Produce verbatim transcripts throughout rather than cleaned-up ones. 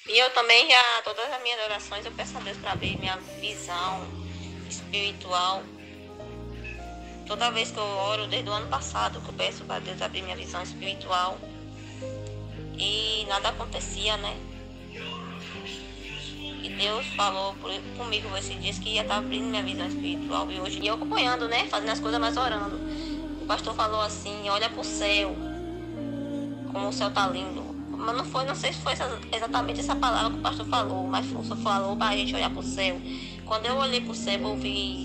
E eu também já, todas as minhas orações, eu peço a Deus para abrir minha visão espiritual. Toda vez que eu oro, desde o ano passado, que eu peço para Deus abrir minha visão espiritual. E nada acontecia, né? E Deus falou por, comigo esses dias que ia estar abrindo minha visão espiritual. E hoje, e eu acompanhando, né? Fazendo as coisas, mas orando. O pastor falou assim, olha pro céu, como o céu tá lindo. Mas não foi, não sei se foi exatamente essa palavra que o pastor falou, mas só falou para a gente olhar pro céu. Quando eu olhei pro céu, eu vi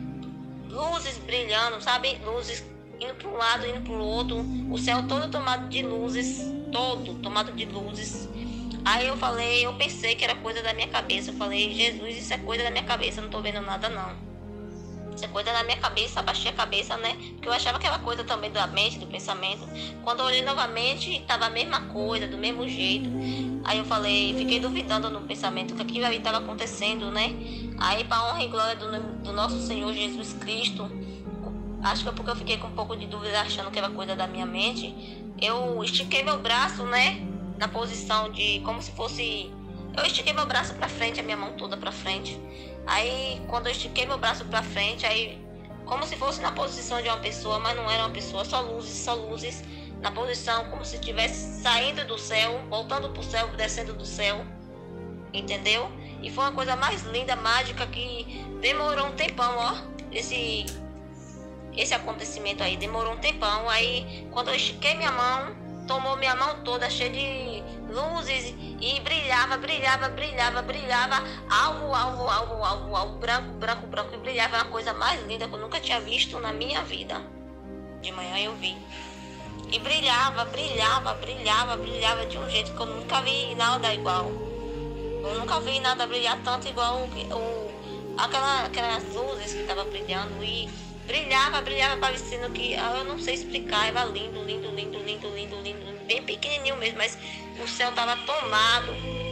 luzes brilhando, sabe? Luzes indo para um lado, indo para o outro. O céu todo tomado de luzes, todo tomado de luzes. Aí eu falei, eu pensei que era coisa da minha cabeça. Eu falei, Jesus, isso é coisa da minha cabeça, não tô vendo nada não. Isso é coisa da minha cabeça, abaixei a cabeça, né? Porque eu achava que era coisa também da mente, do pensamento. Quando eu olhei novamente, estava a mesma coisa, do mesmo jeito. Aí eu falei, fiquei duvidando no pensamento que aquilo ali estava acontecendo, né? Aí, para honra e glória do, do nosso Senhor Jesus Cristo, acho que é porque eu fiquei com um pouco de dúvida, achando que era coisa da minha mente, eu estiquei meu braço, né? Na posição de, como se fosse... Eu estiquei meu braço para frente, a minha mão toda para frente. Aí, quando eu estiquei meu braço para frente, aí, como se fosse na posição de uma pessoa, mas não era uma pessoa, só luzes, só luzes, na posição como se estivesse saindo do céu, voltando pro céu, descendo do céu, entendeu? E foi uma coisa mais linda, mágica, que demorou um tempão, ó, esse, esse acontecimento aí, demorou um tempão. Aí, quando eu estiquei minha mão, tomou minha mão toda cheia de luzes e brilhava, brilhava, brilhava, brilhava, alvo, alvo, alvo, alvo, alvo, branco, branco, branco, e brilhava, uma coisa mais linda que eu nunca tinha visto na minha vida. De manhã eu vi. E brilhava, brilhava, brilhava, brilhava de um jeito que eu nunca vi nada igual. Eu nunca vi nada brilhar tanto igual o, o, aquela, aquelas luzes que estavam brilhando. E brilhava, brilhava, parecendo que, eu não sei explicar, era lindo, lindo, lindo, lindo, lindo, lindo, bem pequenininho mesmo, mas o céu estava tomado.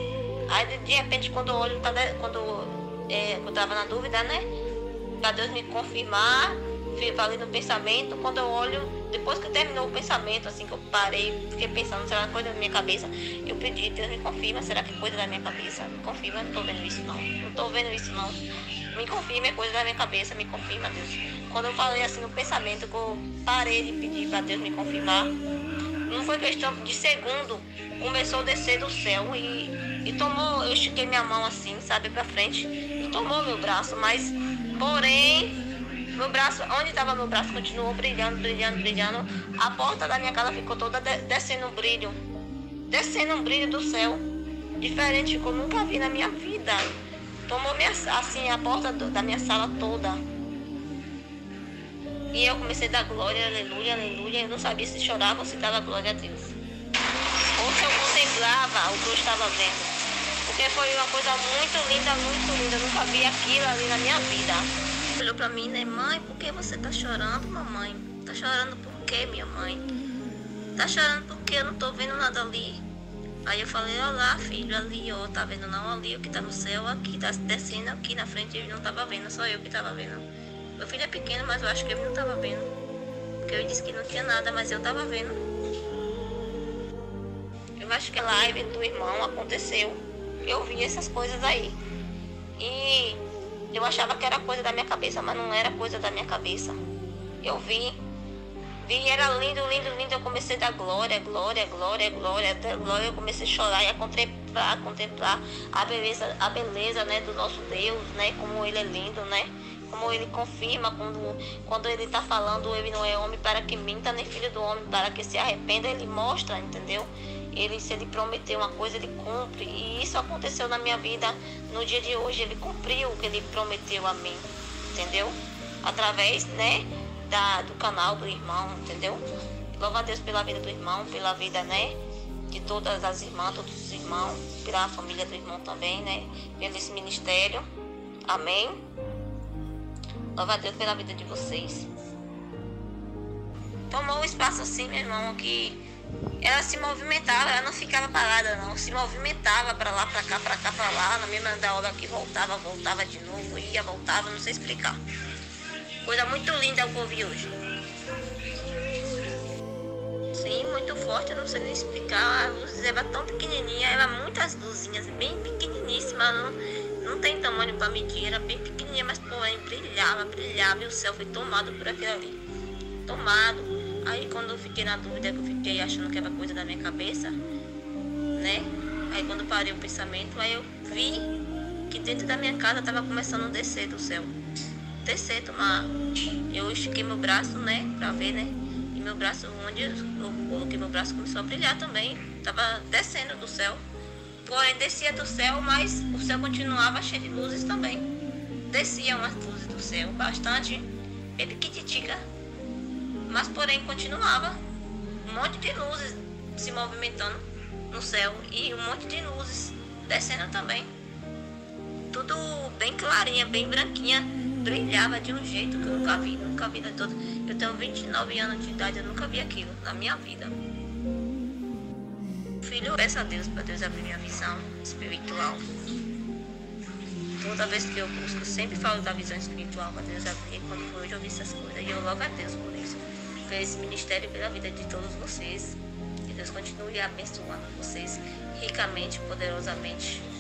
Aí de repente, quando eu olho, quando é, eu estava na dúvida, né, para Deus me confirmar, falei no pensamento, quando eu olho, depois que terminou o pensamento, assim, que eu parei, fiquei pensando, será coisa da minha cabeça, eu pedi, Deus me confirma, será que é coisa da minha cabeça? Me confirma, não tô vendo isso não, não tô vendo isso não, me confirma, é coisa da minha cabeça, me confirma, Deus. Quando eu falei assim no pensamento, que eu parei de pedir para Deus me confirmar, não foi questão de segundo, começou a descer do céu e, e tomou, eu estiquei minha mão assim, sabe, pra frente, e tomou meu braço, mas, porém, meu braço, onde estava meu braço, continuou brilhando, brilhando, brilhando. A porta da minha casa ficou toda de, descendo um brilho. Descendo um brilho do céu. Diferente que eu nunca vi na minha vida. Tomou minha, assim, a porta do, da minha sala toda. E eu comecei a dar glória, aleluia, aleluia. Eu não sabia se chorava ou se dava glória a Deus. Ou se eu contemplava o que eu estava vendo. Porque foi uma coisa muito linda, muito linda. Eu nunca vi aquilo ali na minha vida. Olhou pra mim, né? Mãe, por que você tá chorando, mamãe? Tá chorando por quê, minha mãe? Tá chorando porque eu não tô vendo nada ali. Aí eu falei, olha lá, filho, ali, ó, tá vendo não? Ali, o que tá no céu, aqui, tá descendo aqui na frente, ele não tava vendo, só eu que tava vendo. Meu filho é pequeno, mas eu acho que ele não tava vendo. Porque eu disse que não tinha nada, mas eu tava vendo. Eu acho que a live do irmão aconteceu. Eu vi essas coisas aí. E eu achava que era coisa da minha cabeça, mas não era coisa da minha cabeça. Eu vi, vi, era lindo, lindo, lindo. Eu comecei a dar glória, glória, glória, glória, até glória. Eu comecei a chorar e a contemplar, contemplar a beleza, a beleza, né, do nosso Deus, né, como Ele é lindo, né, como Ele confirma quando, quando Ele está falando, Ele não é homem para que minta, nem filho do homem para que se arrependa. Ele mostra, entendeu? Ele, se ele prometeu uma coisa, ele cumpre. E isso aconteceu na minha vida no dia de hoje. Ele cumpriu o que ele prometeu a mim, entendeu? Através, né, da, do canal do irmão, entendeu? Louva a Deus pela vida do irmão, pela vida, né, de todas as irmãs, todos os irmãos, pela família do irmão também, né, pelo esse ministério. Amém? Louva a Deus pela vida de vocês. Tomou um espaço assim, meu irmão, que ela se movimentava, ela não ficava parada não, se movimentava para lá, para cá, para cá, para lá, na mesma da hora que voltava, voltava de novo, ia, voltava, não sei explicar. Coisa muito linda que eu vi hoje. Sim, muito forte, eu não sei nem explicar. A luz era tão pequenininha, era muitas luzinhas, bem pequeniníssima, não, não tem tamanho para medir, era bem pequenininha, mas porém brilhava, brilhava e o céu foi tomado por aquilo ali. Tomado. Aí quando eu fiquei na dúvida, que eu fiquei achando que era coisa da minha cabeça, né? Aí quando parei o pensamento, aí eu vi que dentro da minha casa estava começando a descer do céu. Descer, tomar. Eu estiquei meu braço, né? Pra ver, né? E meu braço, onde eu coloquei meu braço, começou a brilhar também. Tava descendo do céu. Porém, descia do céu, mas o céu continuava cheio de luzes também. Descia umas luzes do céu, bastante, bem pequititica. Mas porém continuava um monte de luzes se movimentando no céu e um monte de luzes descendo também. Tudo bem clarinha, bem branquinha, brilhava de um jeito que eu nunca vi, nunca vi na toda. Eu tenho vinte e nove anos de idade, eu nunca vi aquilo na minha vida. Filho, eu peço a Deus para Deus abrir minha visão espiritual. Toda vez que eu busco, eu sempre falo da visão espiritual para Deus abrir. Quando foi hoje eu vi essas coisas e eu louvo a Deus por isso. Por esse ministério e pela vida de todos vocês. Que Deus continue abençoando vocês ricamente, poderosamente.